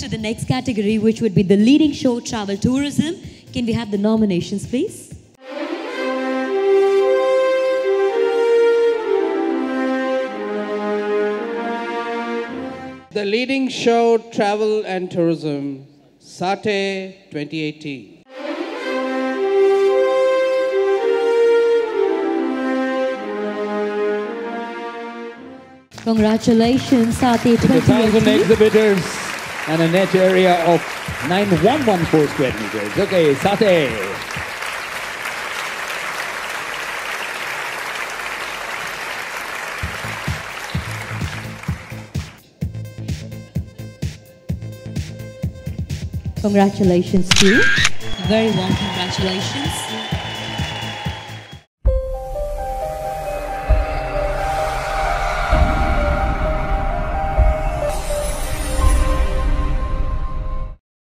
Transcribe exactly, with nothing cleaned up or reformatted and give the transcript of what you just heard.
the next category, which would be the leading show travel tourism. Can we have the nominations, please? The leading show travel and tourism, Sate twenty eighteen. Congratulations, Sate twenty eighteen. one thousand exhibitors and a net area of nine thousand one hundred fourteen square meters. Okay, Sate. Congratulations to you. Very warm congratulations.